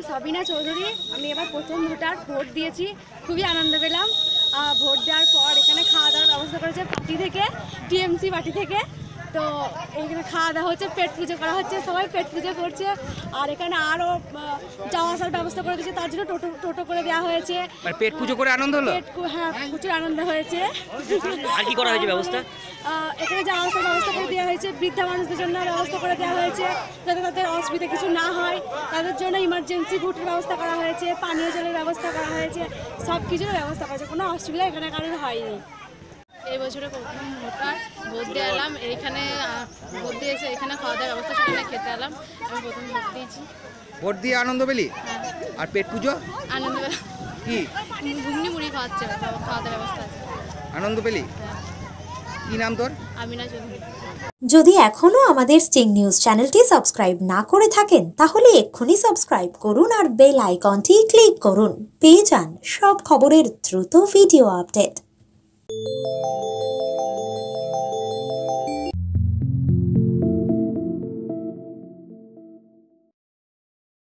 সাবিনা চৌধুরী। আমি এবার প্রথম ভোট দিয়েছি, খুবই আনন্দ পেলাম। ভোট দেওয়ার পর এখানে খাওয়া দাওয়ার ব্যবস্থা করেছে পার্টি থেকে, টিএমসি পার্টি থেকে। তো এখানে খাওয়া দাওয়া হচ্ছে, পেট পুজো করা হচ্ছে, সবাই পেট পুজো করছে। আর এখানে আরও যাওয়া আসার ব্যবস্থা করে দিয়েছে, তার জন্য টোটো করে দেওয়া হয়েছে। পেট পুজো করে আনন্দ হলো? হ্যাঁ, প্রচুর আনন্দ হয়েছে। আর কি করা হয়েছে ব্যবস্থা? এখানে যাওয়া আসার ব্যবস্থা করে দেওয়া হয়েছে, বৃদ্ধা মানুষদের জন্য ব্যবস্থা করে দেওয়া হয়েছে, যাতে তাদের অসুবিধা কিছু না হয়। তাদের জন্য ইমার্জেন্সি ভোটের ব্যবস্থা করা হয়েছে, পানীয় জলের ব্যবস্থা করা হয়েছে, সব কিছুর ব্যবস্থা করা হয়েছে। কোনো অসুবিধা এখানে কারোর হয়নি। এই বছরে প্রথম ভোট দিয়ে এলাম, এইখানে ভোট দিয়ে এসে এখানে খাওয়া দাওয়ার ব্যবস্থা সেখানে খেতে এলাম। আমি প্রথম ভোট দিয়েছি। ভোট দিয়ে আনন্দ পেলি? আর পেট পুজো আনন্দ পেলাম। কি ঘুগনি মুড়ি খাওয়াচ্ছে, খাওয়া দাওয়ার ব্যবস্থা আছে। আনন্দ পেলি? কি নাম তোর? আমিনা চৌধুরী। যদি এখনো আমাদের স্টিং নিউজ চ্যানেলটি সাবস্ক্রাইব না করে থাকেন তাহলে এক্ষুনি সাবস্ক্রাইব করুন আর বেল আইকনটি ক্লিক করুন। পেয়ে যান সব খবরের দ্রুত ভিডিও আপডেট।